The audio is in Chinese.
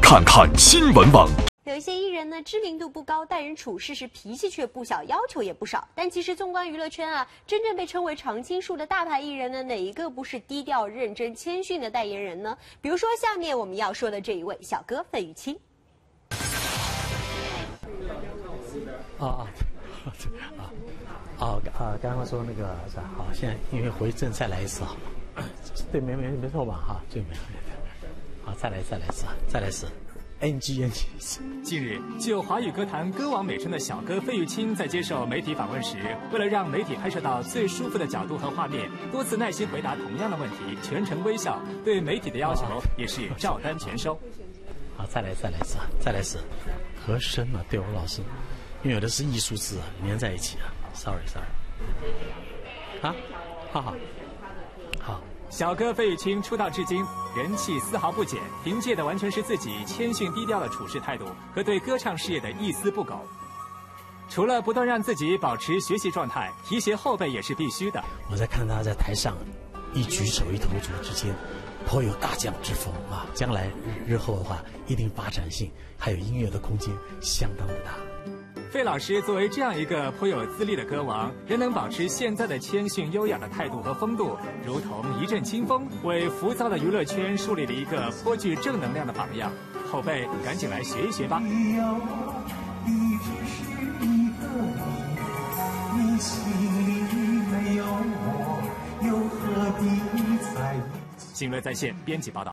看看新闻网。 有一些艺人呢，知名度不高，待人处事时脾气却不小，要求也不少。但其实纵观娱乐圈啊，真正被称为常青树的大牌艺人呢，哪一个不是低调、认真、谦逊的代言人呢？比如说下面我们要说的这一位小哥费玉清。 刚刚说那个是吧？好，现在因为回正再来一次哈，对，没错吧？哈，对，没，好，再来一次。NG。 近日，具有华语歌坛歌王美称的小哥费玉清在接受媒体访问时，为了让媒体拍摄到最舒服的角度和画面，多次耐心回答同样的问题，全程微笑，对媒体的要求也是照单全收。 好，再来一次，和声嘛，对我老师，因为有的是艺术字连在一起啊 ，sorry。啊，好。 小哥费玉清出道至今，人气丝毫不减，凭借的完全是自己谦逊低调的处事态度和对歌唱事业的一丝不苟。除了不断让自己保持学习状态，提携后辈也是必须的。 我在看他在台上一举手一投足之间，颇有大将之风啊！将来日后的话，一定发展性还有音乐的空间相当的大。 费老师作为这样一个颇有资历的歌王，仍能保持现在的谦逊优雅的态度和风度，如同一阵清风，为浮躁的娱乐圈树立了一个颇具正能量的榜样。后辈赶紧来学一学吧。新闻在线编辑报道。